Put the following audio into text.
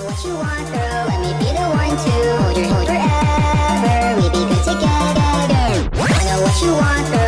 know what you want, girl. Let me be the one to hold your hand forever. We be good together. I know what you want, girl.